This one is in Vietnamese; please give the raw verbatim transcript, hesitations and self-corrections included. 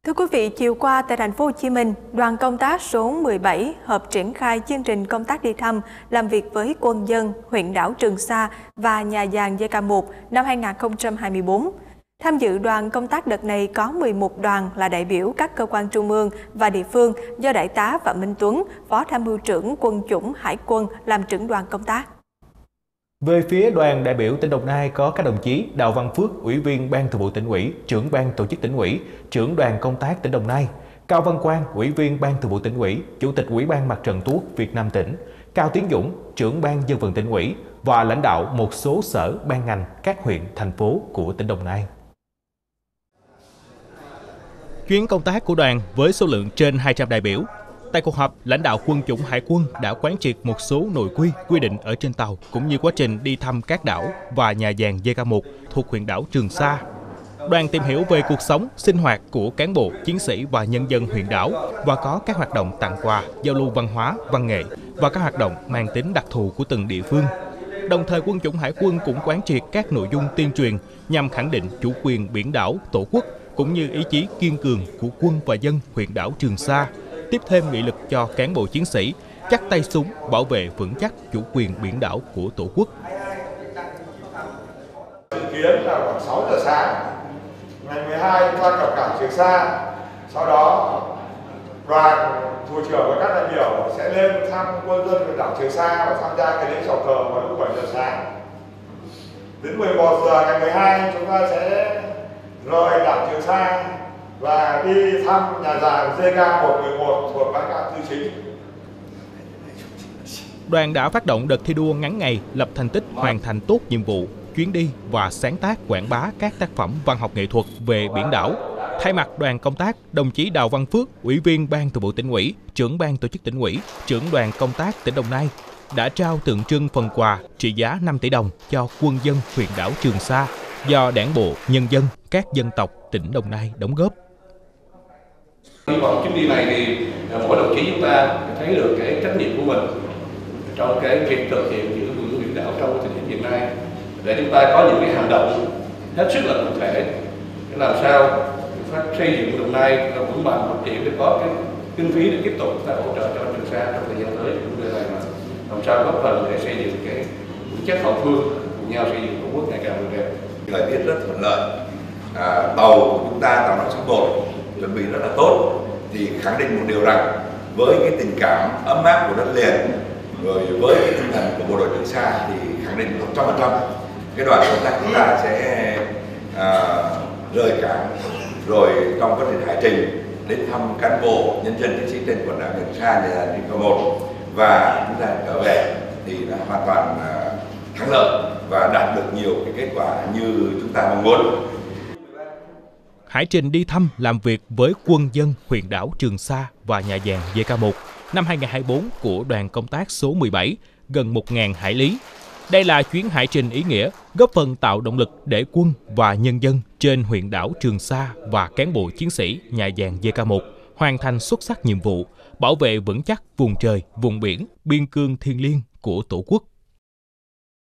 Thưa quý vị, chiều qua tại thành phố Hồ Chí Minh, đoàn công tác số mười bảy họp triển khai chương trình công tác đi thăm, làm việc với quân dân huyện đảo Trường Sa và nhà giàn giê ca một năm hai nghìn không trăm hai mươi tư. Tham dự đoàn công tác đợt này có mười một đoàn là đại biểu các cơ quan trung ương và địa phương do Đại tá Phạm Minh Tuấn, Phó Tham mưu trưởng Quân chủng Hải quân làm trưởng đoàn công tác. Về phía đoàn đại biểu tỉnh Đồng Nai có các đồng chí Đào Văn Phước, Ủy viên Ban Thường vụ Tỉnh ủy, trưởng Ban Tổ chức Tỉnh ủy, trưởng đoàn công tác tỉnh Đồng Nai; Cao Văn Quang, Ủy viên Ban Thường vụ Tỉnh ủy, Chủ tịch Ủy ban Mặt trận Tổ quốc Việt Nam tỉnh; Cao Tiến Dũng, trưởng Ban Dân vận Tỉnh ủy và lãnh đạo một số sở, ban ngành, các huyện, thành phố của tỉnh Đồng Nai. Chuyến công tác của đoàn với số lượng trên hai trăm đại biểu. Tại cuộc họp, lãnh đạo Quân chủng Hải quân đã quán triệt một số nội quy, quy định ở trên tàu cũng như quá trình đi thăm các đảo và nhà giàn giê ca một thuộc huyện đảo Trường Sa. Đoàn tìm hiểu về cuộc sống, sinh hoạt của cán bộ, chiến sĩ và nhân dân huyện đảo và có các hoạt động tặng quà, giao lưu văn hóa, văn nghệ và các hoạt động mang tính đặc thù của từng địa phương. Đồng thời, Quân chủng Hải quân cũng quán triệt các nội dung tuyên truyền nhằm khẳng định chủ quyền biển đảo, Tổ quốc cũng như ý chí kiên cường của quân và dân huyện đảo Trường Sa, tiếp thêm nghị lực cho cán bộ chiến sĩ chắc tay súng bảo vệ vững chắc chủ quyền biển đảo của Tổ quốc. Dự kiến là khoảng sáu giờ sáng ngày mười hai chúng ta cập cảng Trường Sa. Sau đó đoàn thủ trưởng và các đại biểu sẽ lên thăm quân dân huyện đảo Trường Sa và tham gia cái lễ chào cờ vào lúc bảy giờ sáng. Đến mười một giờ ngày mười hai chúng ta sẽ rời đảo Trường Sa và đi thăm nhà giàn giê ca một một một thuộc Ban Cán Tư Chính. Đoàn đã phát động đợt thi đua ngắn ngày lập thành tích hoàn thành tốt nhiệm vụ, chuyến đi và sáng tác quảng bá các tác phẩm văn học nghệ thuật về biển đảo. Thay mặt đoàn công tác, đồng chí Đào Văn Phước, Ủy viên Ban Thường vụ Tỉnh ủy, trưởng Ban Tổ chức Tỉnh ủy, trưởng đoàn công tác tỉnh Đồng Nai đã trao tượng trưng phần quà trị giá năm tỷ đồng cho quân dân huyện đảo Trường Sa do Đảng bộ, nhân dân, các dân tộc tỉnh Đồng Nai đóng góp. Hy vọng chuyến đi này thì mỗi đồng chí chúng ta thấy được cái trách nhiệm của mình trong cái việc thực hiện giữ vững biển đảo trong thời điểm hiện nay, để chúng ta có những cái hành động hết sức là cụ thể để làm sao phát xây dựng Đồng Nai vững mạnh phát triển để có cái kinh phí để tiếp tục chúng ta hỗ trợ cho Trường Sa trong thời gian tới. Cũng như là làm sao góp phần để xây dựng cái vững chắc hậu phương, cùng nhau xây dựng Tổ quốc ngày càng vững đẹp. Thời tiết rất thuận lợi, à, tàu của chúng ta, tàu năm sáu một chuẩn bị rất là tốt, thì khẳng định một điều rằng với cái tình cảm ấm áp của đất liền, rồi với cái tinh thần của bộ đội Trường Sa thì khẳng định một trăm phần trăm cái đoàn công tác chúng ta sẽ à, rời cảng rồi trong quá trình hải trình đến thăm cán bộ, nhân dân, chiến sĩ trên quần đảo Trường Sa nhà giàn giê ca một và chúng ta trở về thì đã hoàn toàn à, thắng lợi và đạt được nhiều cái kết quả như chúng ta mong muốn. Hải trình đi thăm làm việc với quân dân huyện đảo Trường Sa và nhà giàn giê ca một năm hai nghìn không trăm hai mươi tư của đoàn công tác số mười bảy, gần một nghìn hải lý. Đây là chuyến hải trình ý nghĩa, góp phần tạo động lực để quân và nhân dân trên huyện đảo Trường Sa và cán bộ chiến sĩ nhà giàn giê ca một hoàn thành xuất sắc nhiệm vụ, bảo vệ vững chắc vùng trời, vùng biển, biên cương thiêng liêng của Tổ quốc.